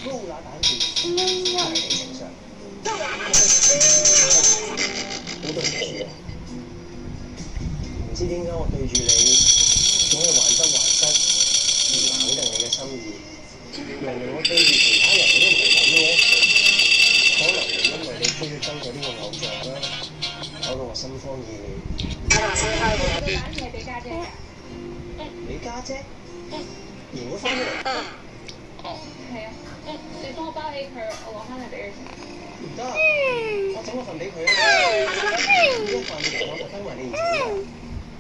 高打蛋字，係你成上。好對唔住啊！唔知點解我對住你總係患得患失，唔肯定你嘅心意。明明我對住其他人我都唔係咁嘅，可能係因為你追憎咗呢個偶像啦，搞到我心慌意亂。 個蛋係俾家姐㗎。 你家姐如果翻咗嚟， 係啊，你幫我包起佢，我攞翻嚟俾佢食。 唔得，我整個份俾佢啊！呢一份我特登為你而整㗎。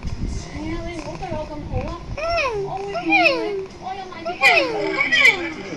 係啊，你唔好對我咁好啊！我會陪你，我有買啲飯。